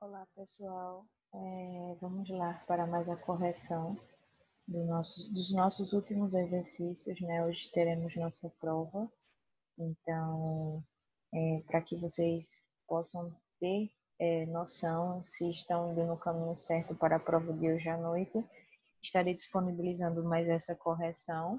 Olá, pessoal. Vamos lá para mais a correção dos nossos últimos exercícios, né? Hoje teremos nossa prova, então, para que vocês possam ter noção se estão indo no caminho certo para a prova de hoje à noite, estarei disponibilizando mais essa correção,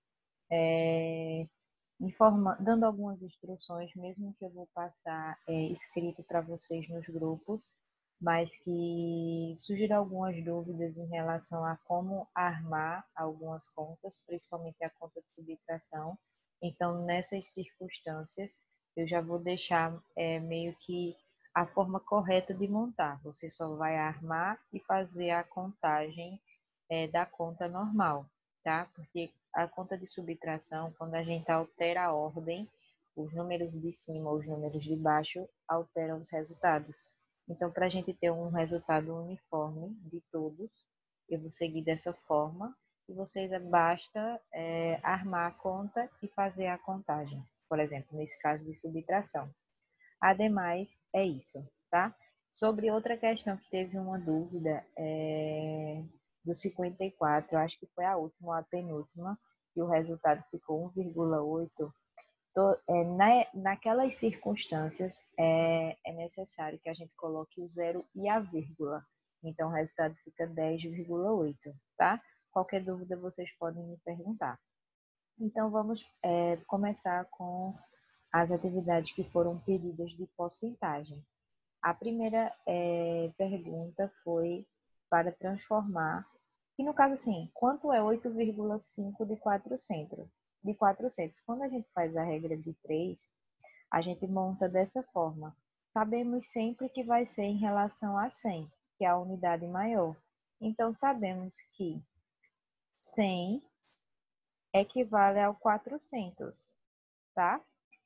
dando algumas instruções, mesmo que eu vou passar escrito para vocês nos grupos, mas que surgiram algumas dúvidas em relação a como armar algumas contas, principalmente a conta de subtração. Então, nessas circunstâncias, eu já vou deixar meio que a forma correta de montar. Você só vai armar e fazer a contagem da conta normal, tá? Porque a conta de subtração, quando a gente altera a ordem, os números de cima ou os números de baixo alteram os resultados. Então, para a gente ter um resultado uniforme de todos, eu vou seguir dessa forma e vocês basta armar a conta e fazer a contagem. Por exemplo, nesse caso de subtração. Ademais, é isso, tá? Sobre outra questão que teve uma dúvida, do 54, acho que foi a última ou a penúltima, que o resultado ficou 1,8. Naquelas circunstâncias, é necessário que a gente coloque o zero e a vírgula. Então, o resultado fica 10,8, tá? Qualquer dúvida, vocês podem me perguntar. Então, vamos começar com as atividades que foram pedidas de porcentagem. A primeira pergunta foi para transformar, e no caso assim, quanto é 8,5 de 400? De 400, quando a gente faz a regra de 3, a gente monta dessa forma. Sabemos sempre que vai ser em relação a 100, que é a unidade maior. Então, sabemos que 100 equivale ao 400, tá?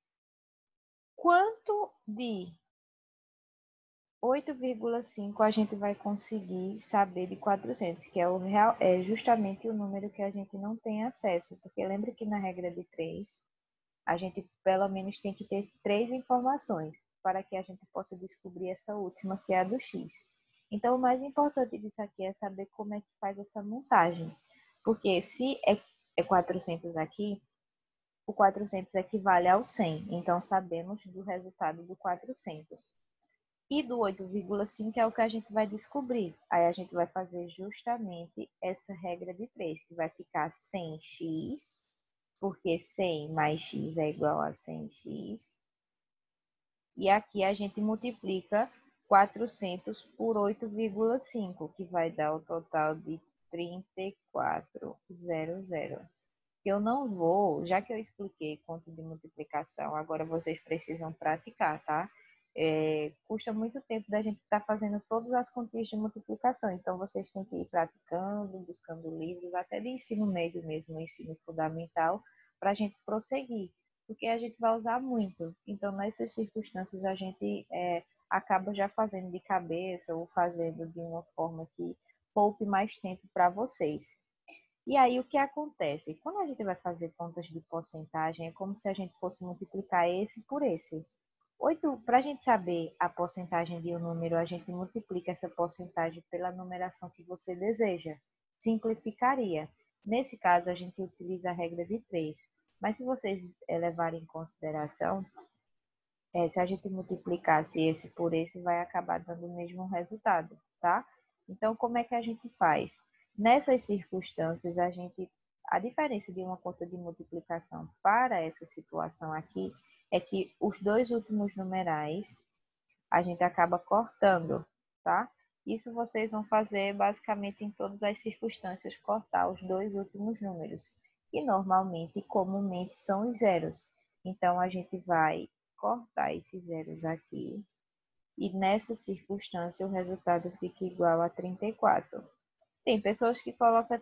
Quanto de 8,5 a gente vai conseguir saber de 400, que é justamente o número que a gente não tem acesso, porque lembra que na regra de 3, a gente pelo menos tem que ter 3 informações para que a gente possa descobrir essa última, que é a do x. Então, o mais importante disso aqui é saber como é que faz essa montagem, porque se é 400 aqui, o 400 equivale ao 100, então sabemos do resultado do 400. E do 8,5 é o que a gente vai descobrir. Aí a gente vai fazer justamente essa regra de 3, que vai ficar 100x, porque 100 mais x é igual a 100x. E aqui a gente multiplica 400 por 8,5, que vai dar o total de 3400. Eu não vou, já que eu expliquei conta de multiplicação, agora vocês precisam praticar, tá? Custa muito tempo da gente estar fazendo todas as continhas de multiplicação, então vocês têm que ir praticando, buscando livros, até de ensino médio mesmo, ensino fundamental, para a gente prosseguir, porque a gente vai usar muito. Então, nessas circunstâncias, a gente acaba já fazendo de cabeça ou fazendo de uma forma que poupe mais tempo para vocês. E aí, o que acontece? Quando a gente vai fazer contas de porcentagem, é como se a gente fosse multiplicar esse por esse. Para a gente saber a porcentagem de um número, a gente multiplica essa porcentagem pela numeração que você deseja. Simplificaria. Nesse caso, a gente utiliza a regra de 3. Mas se vocês levarem em consideração, se a gente multiplicasse esse por esse, vai acabar dando o mesmo resultado, tá? Então, como é que a gente faz? Nessas circunstâncias, a diferença de uma conta de multiplicação para essa situação aqui é que os dois últimos numerais a gente acaba cortando, tá? Isso vocês vão fazer basicamente em todas as circunstâncias, cortar os dois últimos números, que normalmente, comumente, são os zeros. Então, a gente vai cortar esses zeros aqui, e nessa circunstância o resultado fica igual a 34. Tem pessoas que colocam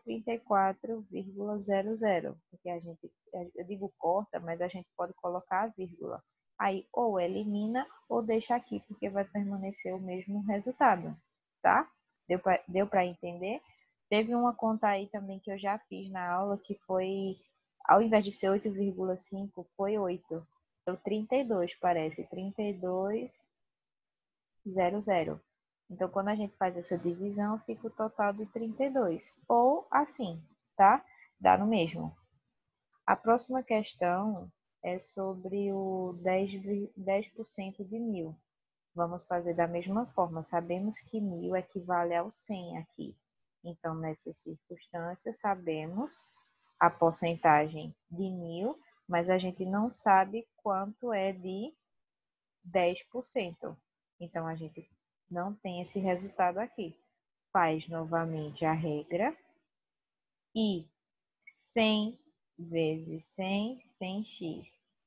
34,00, porque eu digo corta, mas a gente pode colocar a vírgula. Aí ou elimina ou deixa aqui, porque vai permanecer o mesmo resultado, tá? Deu para entender? Teve uma conta aí também que eu já fiz na aula, que foi, ao invés de ser 8,5, foi 8. Deu 32, parece, 32,00. Então, quando a gente faz essa divisão, fica o total de 32. Ou assim, tá? Dá no mesmo. A próxima questão é sobre o 10% de 1.000. Vamos fazer da mesma forma. Sabemos que 1.000 equivale ao 100 aqui. Então, nessas circunstâncias, sabemos a porcentagem de 1.000, mas a gente não sabe quanto é de 10%. Então, a gente não tem esse resultado aqui. Faz novamente a regra e 100 vezes 100, 100x.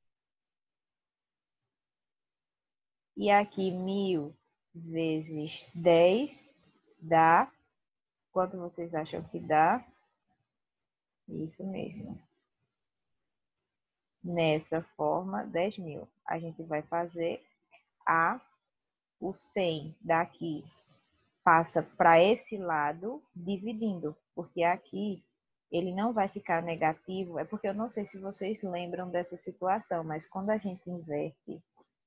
E aqui 1.000 vezes 10 dá. Quanto vocês acham que dá? Isso mesmo. Nessa forma, 10.000. A gente vai fazer o 100 daqui passa para esse lado dividindo, porque aqui ele não vai ficar negativo. É porque eu não sei se vocês lembram dessa situação, mas quando a gente inverte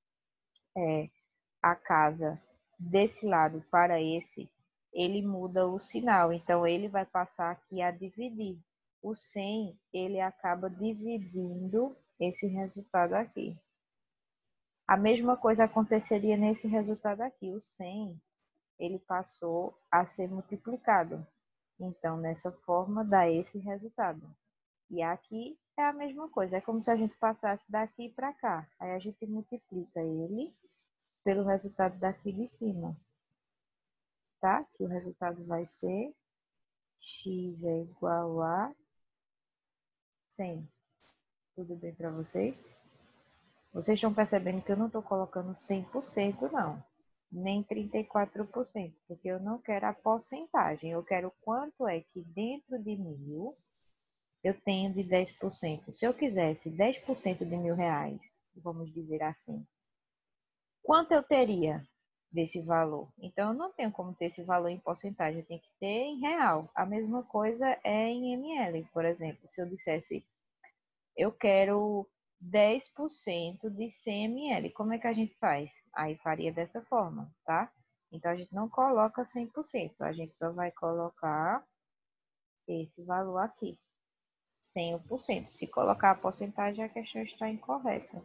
a casa desse lado para esse, ele muda o sinal. Então, ele vai passar aqui a dividir. O 100, ele acaba dividindo esse resultado aqui. A mesma coisa aconteceria nesse resultado aqui. O 100, ele passou a ser multiplicado. Então, nessa forma, dá esse resultado. E aqui é a mesma coisa. É como se a gente passasse daqui para cá. Aí a gente multiplica ele pelo resultado daqui de cima. Tá? Que o resultado vai ser x é igual a 100. Tudo bem para vocês? Vocês estão percebendo que eu não estou colocando 100% não, nem 34%, porque eu não quero a porcentagem, eu quero quanto é que dentro de 1.000 eu tenho de 10%. Se eu quisesse 10% de R$ 1.000, vamos dizer assim, quanto eu teria desse valor? Então, eu não tenho como ter esse valor em porcentagem, eu tenho que ter em real. A mesma coisa é em ml, por exemplo. Se eu dissesse, eu quero 10% de 100 ml, como é que a gente faz? Aí faria dessa forma, tá? Então, a gente não coloca 100%, a gente só vai colocar esse valor aqui, 100%. Se colocar a porcentagem, a questão está incorreta.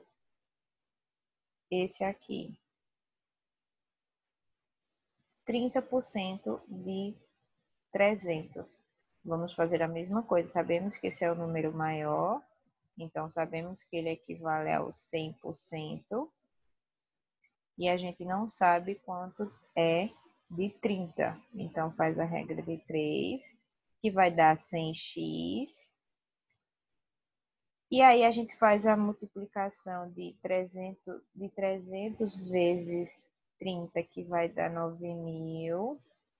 Esse aqui, 30% de 300. Vamos fazer a mesma coisa. Sabemos que esse é o número maior, então sabemos que ele equivale ao 100%. E a gente não sabe quanto é de 30. Então faz a regra de 3, que vai dar 100x. E aí a gente faz a multiplicação de 300 vezes 30, que vai dar 9.000.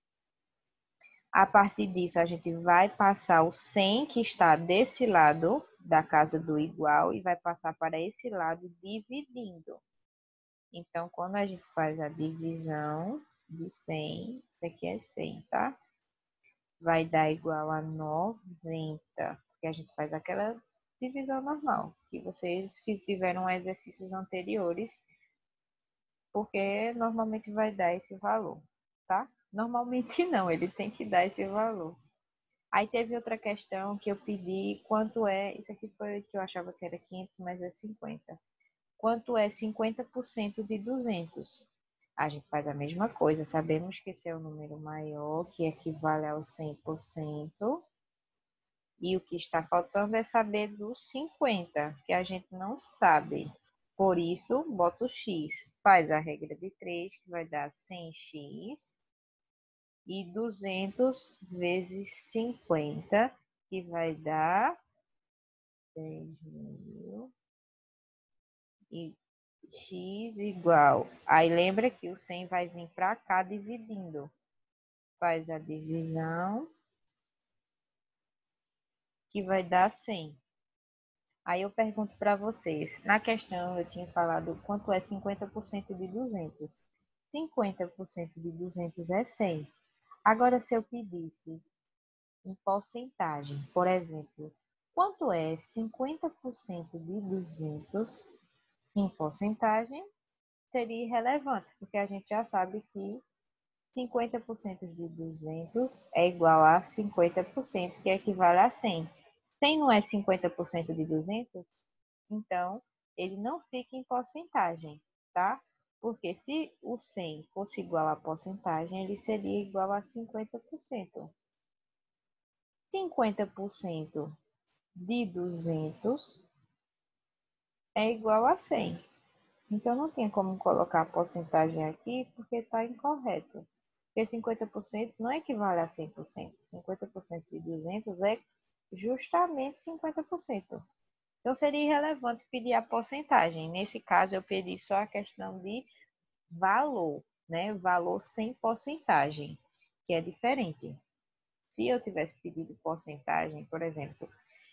A partir disso, a gente vai passar o 100 que está desse lado da casa do igual e vai passar para esse lado dividindo. Então, quando a gente faz a divisão de 100, isso aqui é 100, tá? Vai dar igual a 90, porque a gente faz aquela divisão normal, que vocês tiveram exercícios anteriores, porque normalmente vai dar esse valor, tá? Normalmente não, ele tem que dar esse valor. Aí teve outra questão que eu pedi quanto é, isso aqui foi o que eu achava que era 500, mas é 50. Quanto é 50% de 200? A gente faz a mesma coisa, sabemos que esse é o número maior, que equivale ao 100%. E o que está faltando é saber dos 50, que a gente não sabe. Por isso, bota o x. Faz a regra de 3, que vai dar 100x. E 200 vezes 50, que vai dar 10.000. E x igual. Aí lembra que o 100 vai vir para cá dividindo. Faz a divisão, que vai dar 100. Aí eu pergunto para vocês, na questão eu tinha falado quanto é 50% de 200. 50% de 200 é 100. Agora, se eu pedisse em porcentagem, por exemplo, quanto é 50% de 200 em porcentagem, seria irrelevante, porque a gente já sabe que 50% de 200 é igual a 50%, que equivale a 100. 100 não é 50% de 200? Então, ele não fica em porcentagem, tá? Porque se o 100 fosse igual à porcentagem, ele seria igual a 50%. 50% de 200 é igual a 100. Então, não tem como colocar a porcentagem aqui, porque está incorreto. Porque 50% não equivale a 100%. 50% de 200 é justamente 50%. Então, seria irrelevante pedir a porcentagem. Nesse caso, eu pedi só a questão de valor, né? Valor sem porcentagem, que é diferente. Se eu tivesse pedido porcentagem, por exemplo,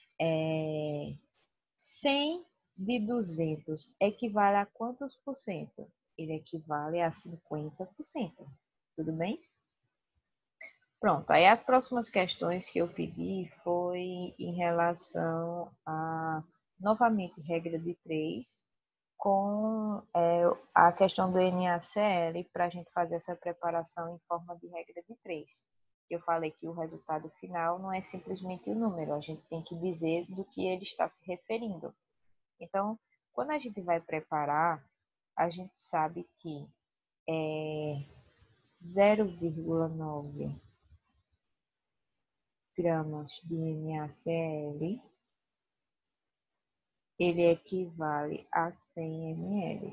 100 de 200 equivale a quantos por cento? Ele equivale a 50%. Tudo bem? Pronto, aí as próximas questões que eu pedi foi em relação a, novamente, regra de 3, com a questão do NaCl para a gente fazer essa preparação em forma de regra de 3. Eu falei que o resultado final não é simplesmente o número, a gente tem que dizer do que ele está se referindo. Então, quando a gente vai preparar, a gente sabe que 0,9 gramas de NaCl, ele equivale a 100 ml.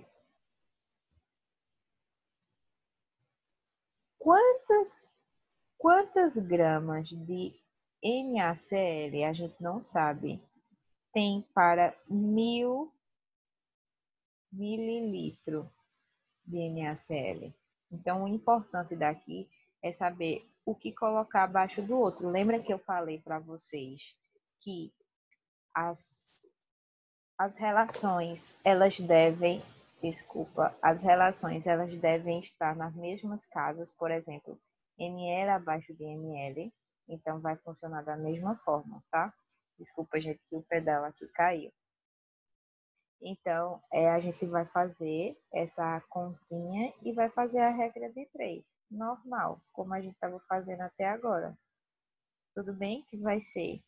Quantas gramas de NaCl a gente não sabe tem para 1000 mililitros de NaCl? Então, o importante daqui é saber o que colocar abaixo do outro. Lembra que eu falei para vocês que as, as relações, elas devem estar nas mesmas casas, por exemplo, ml abaixo de ml, então vai funcionar da mesma forma, tá? Desculpa, gente, que o pedal aqui caiu. Então, a gente vai fazer essa continha e vai fazer a regra de 3, normal, como a gente estava fazendo até agora. Tudo bem? Que vai ser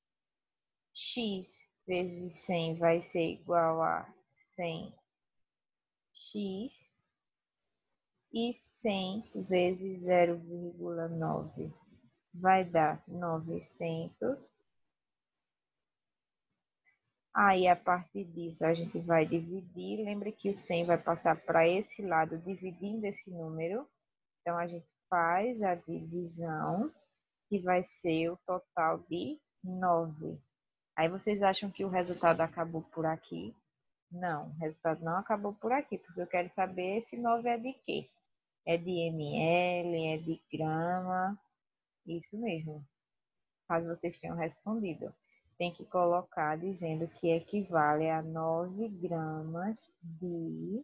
x vezes 100 vai ser igual a 100x e 100 vezes 0,9 vai dar 900. Aí, a partir disso, a gente vai dividir. Lembra que o 100 vai passar para esse lado, dividindo esse número. Então, a gente faz a divisão, que vai ser o total de 9. Aí, vocês acham que o resultado acabou por aqui? Não, o resultado não acabou por aqui, porque eu quero saber esse 9 é de quê? É de ml, é de grama? Isso mesmo, caso vocês tenham respondido. Tem que colocar dizendo que equivale a 9 gramas de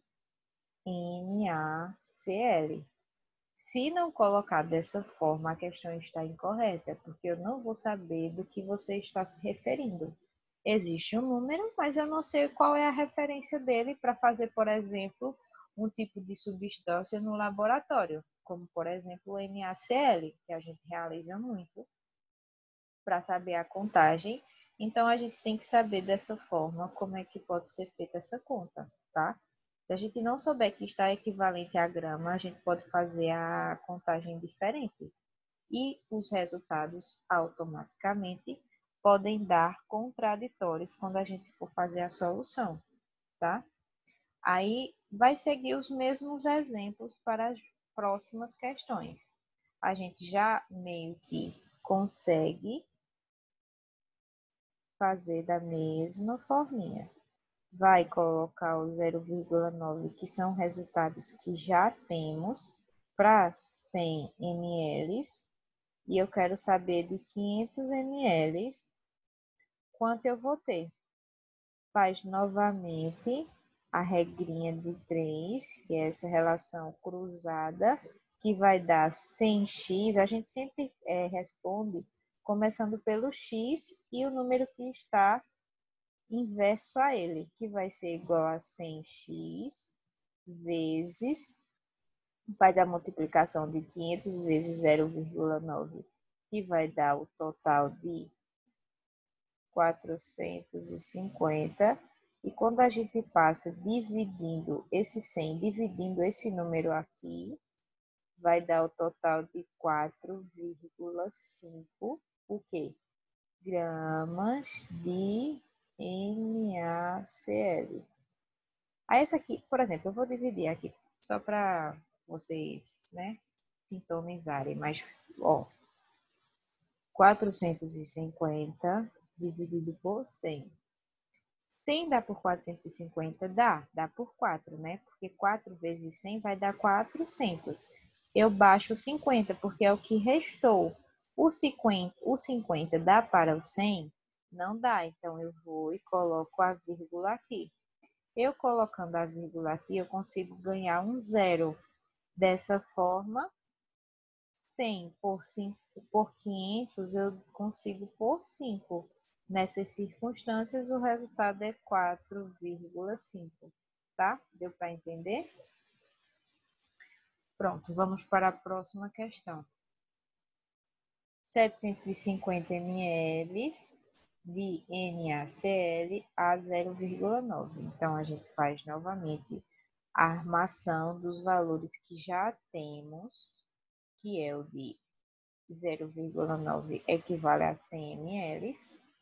NaCl. Se não colocar dessa forma, a questão está incorreta, porque eu não vou saber do que você está se referindo. Existe um número, mas eu não sei qual é a referência dele para fazer, por exemplo, um tipo de substância no laboratório, como, por exemplo, o NaCl, que a gente realiza muito para saber a contagem. Então, a gente tem que saber dessa forma como é que pode ser feita essa conta, tá? Se a gente não souber que está equivalente a grama, a gente pode fazer a contagem diferente. E os resultados automaticamente podem dar contraditórios quando a gente for fazer a solução, tá? Aí vai seguir os mesmos exemplos para as próximas questões. A gente já meio que consegue fazer da mesma forminha. Vai colocar o 0,9, que são resultados que já temos, para 100 ml. E eu quero saber de 500 ml quanto eu vou ter. Faz novamente a regrinha de 3, que é essa relação cruzada, que vai dar 100x. A gente sempre responde começando pelo x e o número que está inverso a ele, que vai ser igual a 100x vezes Faz a multiplicação de 500 vezes 0,9, que vai dar o total de 450. E quando a gente passa dividindo esse 100, dividindo esse número aqui, vai dar o total de 4,5, o quê? Gramas de NaCl. Aí essa aqui, por exemplo, eu vou dividir aqui só para vocês, né, sintonizarem, mas, ó, 450 dividido por 100. 100 dá por 450? Dá por 4, né? Porque 4 vezes 100 vai dar 400. Eu baixo 50, porque é o que restou. O 50 dá para o 100? Não dá, então eu vou e coloco a vírgula aqui. Eu colocando a vírgula aqui, eu consigo ganhar um zero. Dessa forma, 100 por 500, eu consigo por 5. Nessas circunstâncias, o resultado é 4,5, tá? Deu para entender? Pronto, vamos para a próxima questão. 750 ml de NaCl a 0,9. Então, a gente faz novamente a armação dos valores que já temos, que é o de 0,9 equivale a 100 ml.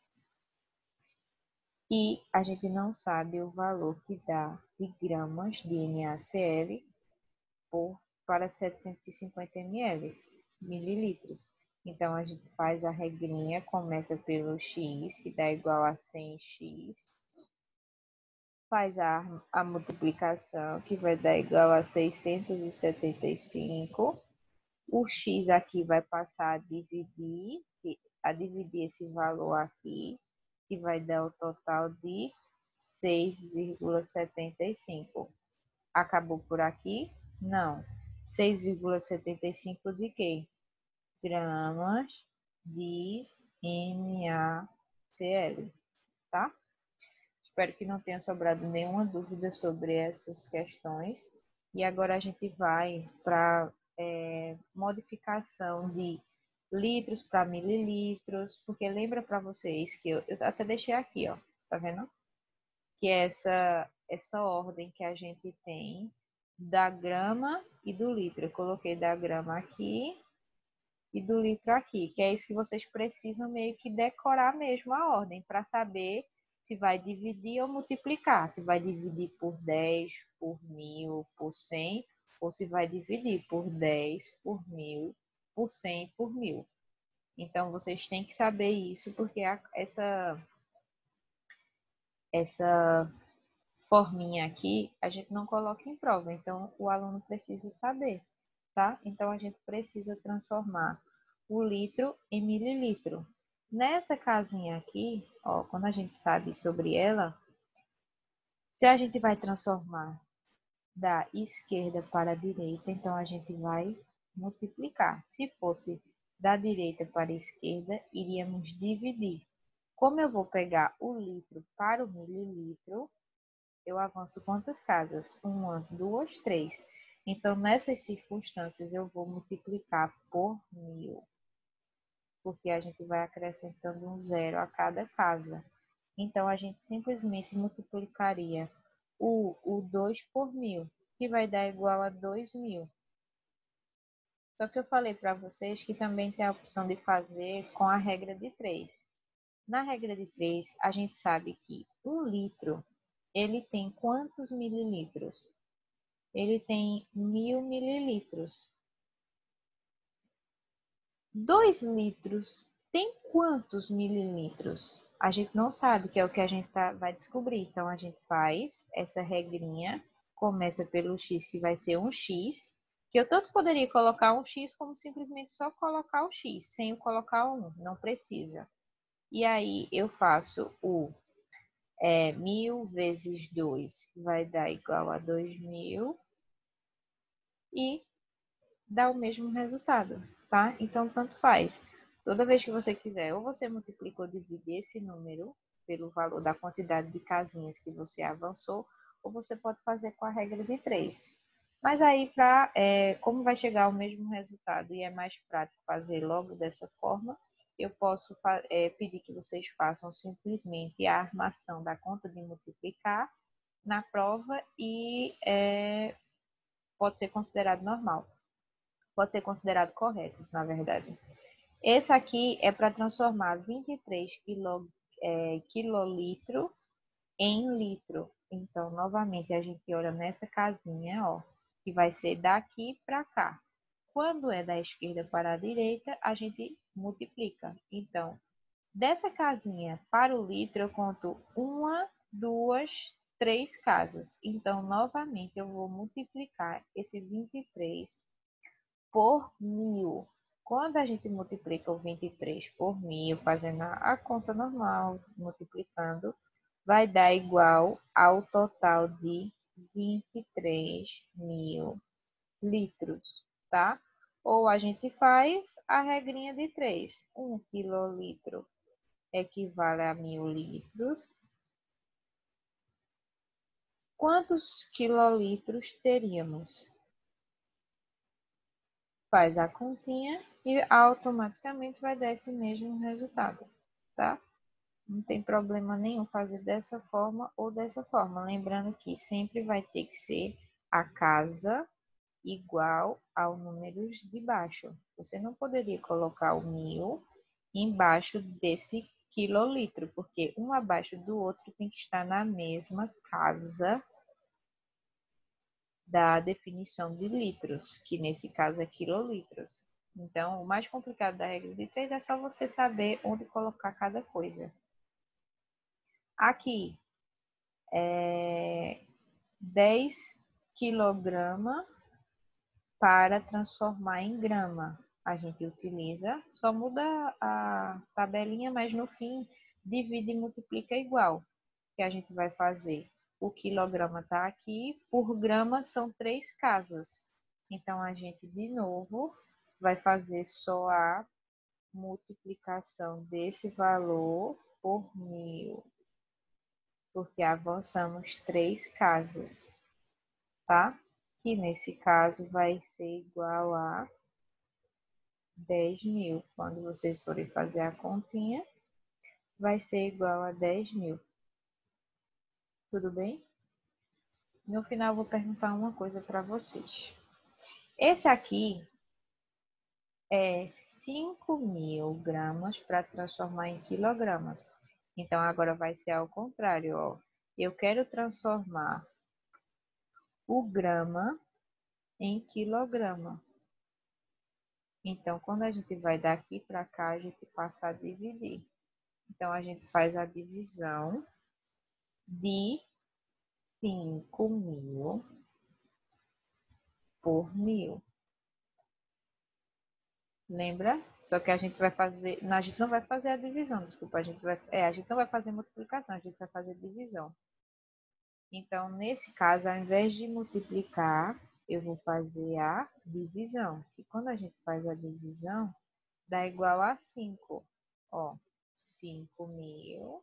E a gente não sabe o valor que dá de gramas de NaCl para 750 ml, mililitros. Então, a gente faz a regrinha, começa pelo x, que dá igual a 100x, faz a multiplicação, que vai dar igual a 675. O x aqui vai passar a dividir esse valor aqui, que vai dar o total de 6,75. Acabou por aqui? Não. 6,75 de quê? Gramas de NaCl, tá? Espero que não tenha sobrado nenhuma dúvida sobre essas questões. E agora a gente vai para modificação de litros para mililitros, porque lembra para vocês que eu até deixei aqui, ó, tá vendo? Que é essa ordem que a gente tem da grama e do litro. Eu coloquei da grama aqui e do litro aqui, que é isso que vocês precisam meio que decorar mesmo a ordem, para saber se vai dividir ou multiplicar, se vai dividir por 10, por 1000, por 100, ou se vai dividir por 10, por 1000, por 100, por 1000. Então, vocês têm que saber isso, porque essa forminha aqui, a gente não coloca em prova, então o aluno precisa saber, tá? Então, a gente precisa transformar o litro em mililitro. Nessa casinha aqui, ó, quando a gente sabe sobre ela, se a gente vai transformar da esquerda para a direita, então a gente vai multiplicar. Se fosse da direita para a esquerda, iríamos dividir. Como eu vou pegar o litro para o mililitro, eu avanço quantas casas? Uma, duas, três. Então, nessas circunstâncias, eu vou multiplicar por 1000, porque a gente vai acrescentando um zero a cada casa. Então, a gente simplesmente multiplicaria o 2 por 1000, que vai dar igual a 2000. Só que eu falei para vocês que também tem a opção de fazer com a regra de 3. Na regra de 3, a gente sabe que 1 litro, ele tem quantos mililitros? Ele tem 1000 mililitros. 2 litros tem quantos mililitros? A gente não sabe, que é o que a gente vai descobrir. Então, a gente faz essa regrinha, começa pelo x, que vai ser um x, que eu tanto poderia colocar um x, como simplesmente só colocar o x, sem colocar um, não precisa. E aí, eu faço o 1000 vezes 2, que vai dar igual a 2000, e dá o mesmo resultado, tá? Então, tanto faz. Toda vez que você quiser, ou você multiplica ou divide esse número pelo valor da quantidade de casinhas que você avançou, ou você pode fazer com a regra de 3. Mas aí, como vai chegar ao mesmo resultado e é mais prático fazer logo dessa forma, eu posso pedir que vocês façam simplesmente a armação da conta de multiplicar na prova e pode ser considerado normal. Pode ser considerado correto, na verdade. Esse aqui é para transformar 23 quilolitro em litro. Então, novamente, a gente olha nessa casinha, ó, que vai ser daqui para cá. Quando é da esquerda para a direita, a gente multiplica. Então, dessa casinha para o litro, eu conto uma, duas, três casas. Então, novamente, eu vou multiplicar esse 23 por 1000. Quando a gente multiplica o 23 por 1000, fazendo a conta normal, multiplicando, vai dar igual ao total de 23.000 litros, tá? Ou a gente faz a regrinha de 3. 1 quilolitro equivale a 1000 litros. Quantos quilolitros teríamos? Faz a continha e automaticamente vai dar esse mesmo resultado, tá? Não tem problema nenhum fazer dessa forma ou dessa forma. Lembrando que sempre vai ter que ser a casa igual ao números de baixo. Você não poderia colocar o 1000 embaixo desse quilolitro, porque um abaixo do outro tem que estar na mesma casa da definição de litros, que nesse caso é quilolitros. Então, o mais complicado da regra de 3 é só você saber onde colocar cada coisa. Aqui, 10 quilogramas para transformar em grama. A gente utiliza, só muda a tabelinha, mas no fim divide e multiplica igual. Que a gente vai fazer? O quilograma está aqui, por grama são 3 casas. Então, a gente, de novo, vai fazer só a multiplicação desse valor por 1000, porque avançamos 3 casas, tá? Que nesse caso vai ser igual a 10.000. Quando vocês forem fazer a continha, vai ser igual a 10.000. Tudo bem? No final, eu vou perguntar uma coisa para vocês. Esse aqui é 5.000 gramas para transformar em quilogramas. Então, agora vai ser ao contrário, ó. Eu quero transformar o grama em quilograma. Então, quando a gente vai daqui para cá, a gente passa a dividir. Então, a gente faz a divisão de 5.000 por 1000. Lembra? Só que a gente vai fazer, não, a gente não vai fazer a divisão, desculpa, a gente não vai fazer multiplicação, a gente vai fazer divisão. Então, nesse caso, ao invés de multiplicar, eu vou fazer a divisão. E quando a gente faz a divisão, dá igual a 5. Ó, 5.000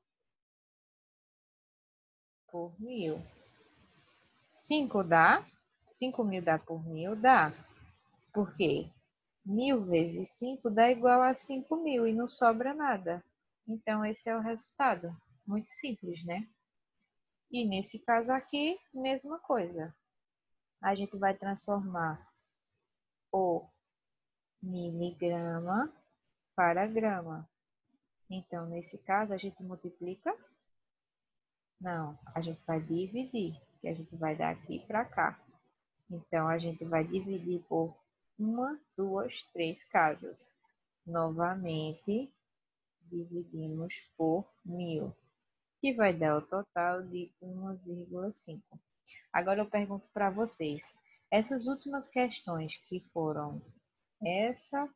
por 1000. 5 dá? 5.000 dá por 1000? Dá. Por quê? 1000 vezes 5 dá igual a 5.000 e não sobra nada. Então, esse é o resultado. Muito simples, né? E nesse caso aqui, mesma coisa. A gente vai transformar o miligrama para grama. Então, nesse caso, a gente multiplica? Não, a gente vai dividir, que a gente vai daqui para cá. Então, a gente vai dividir por uma, duas, três casas. Novamente, dividimos por 1000, que vai dar o total de 1,5. Agora eu pergunto para vocês, essas últimas questões que foram essa,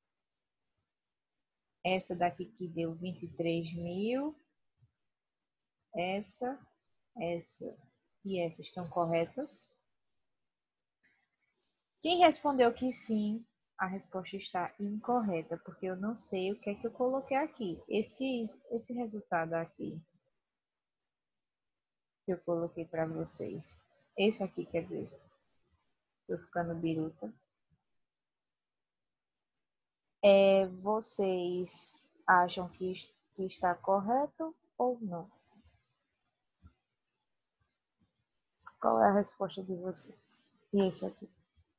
essa daqui que deu 23.000, essa e essa estão corretas? Quem respondeu que sim, a resposta está incorreta, porque eu não sei o que é que eu coloquei aqui. Esse resultado aqui que eu coloquei para vocês. Esse aqui, quer dizer. Tô ficando biruta. Vocês acham que está correto ou não? Qual é a resposta de vocês? E esse aqui?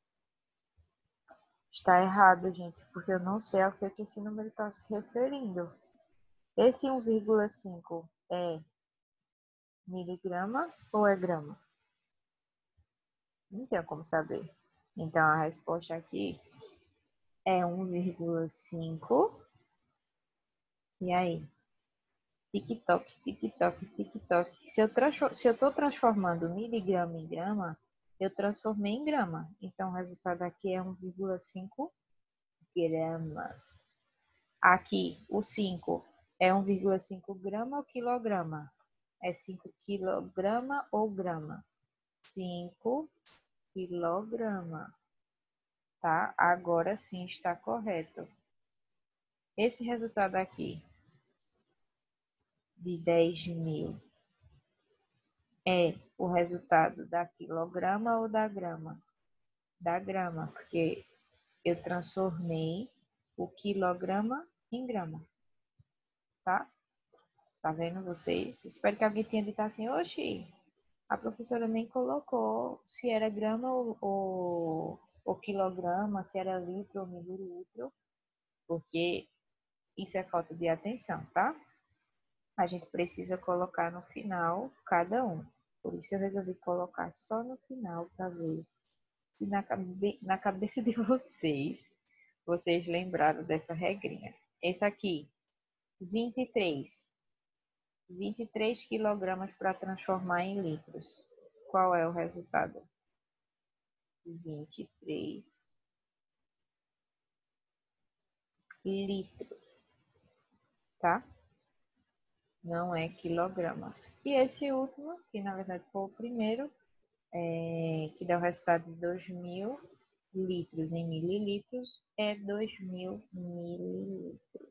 Está errado, gente, porque eu não sei ao que esse número está se referindo. Esse 1,5 é miligrama ou é grama? Não tem como saber. Então, a resposta aqui é 1,5. E aí? Tic-toc, tic-toc, tic-toc. Se eu estou transformando miligrama em grama, eu transformei em grama. Então, o resultado aqui é 1,5 gramas. Aqui, o 5 é 1,5 grama ou quilograma? É 5 quilograma ou grama? 5 quilograma, tá? Agora sim está correto. Esse resultado aqui de 10.000 é o resultado da quilograma ou da grama? Da grama, porque eu transformei o quilograma em grama, tá? Tá vendo vocês? Espero que alguém tenha dito assim, oxi, a professora nem colocou se era grama ou quilograma, se era litro ou mililitro, porque isso é falta de atenção, tá? A gente precisa colocar no final cada um. Por isso eu resolvi colocar só no final para ver se na cabeça de vocês lembraram dessa regrinha. Esse aqui, 23. 23 quilogramas para transformar em litros. Qual é o resultado? 23 litros, tá? Não é quilogramas. E esse último, que na verdade foi o primeiro, que dá o resultado de 2.000 litros em mililitros, é 2.000 mililitros.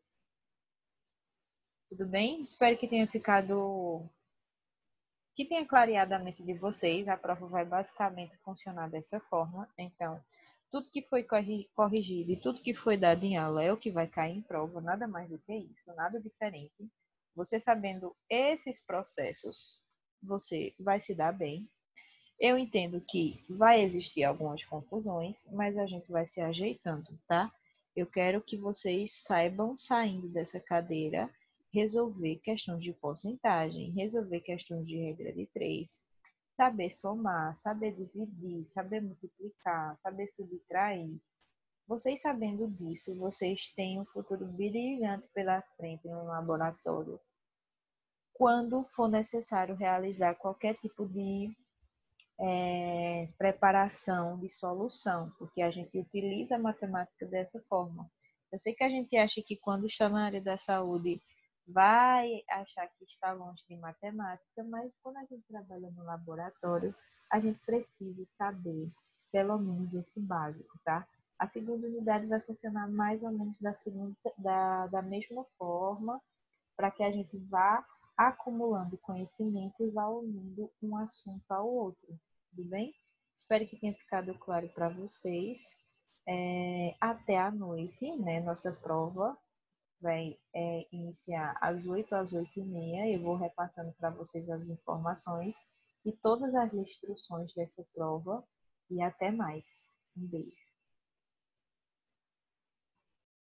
Tudo bem? Espero que tenha ficado, que tenha clareado a mente de vocês. A prova vai basicamente funcionar dessa forma. Então, tudo que foi corrigido e tudo que foi dado em aula é o que vai cair em prova, nada mais do que isso, nada diferente. Você sabendo esses processos, você vai se dar bem. Eu entendo que vai existir algumas confusões, mas a gente vai se ajeitando, tá? Eu quero que vocês saibam, saindo dessa cadeira, resolver questões de porcentagem, resolver questões de regra de três, saber somar, saber dividir, saber multiplicar, saber subtrair. Vocês sabendo disso, vocês têm um futuro brilhante pela frente no laboratório, quando for necessário realizar qualquer tipo de preparação de solução, porque a gente utiliza a matemática dessa forma. Eu sei que a gente acha que quando está na área da saúde vai achar que está longe de matemática, mas quando a gente trabalha no laboratório, a gente precisa saber pelo menos esse básico, tá? A segunda unidade vai funcionar mais ou menos da mesma forma, para que a gente vá acumulando conhecimento e vá unindo um assunto ao outro, tudo bem? Espero que tenha ficado claro para vocês. Até a noite, né? Nossa prova vai iniciar às 8 às 8h30. Eu vou repassando para vocês as informações e todas as instruções dessa prova. E até mais. Um beijo.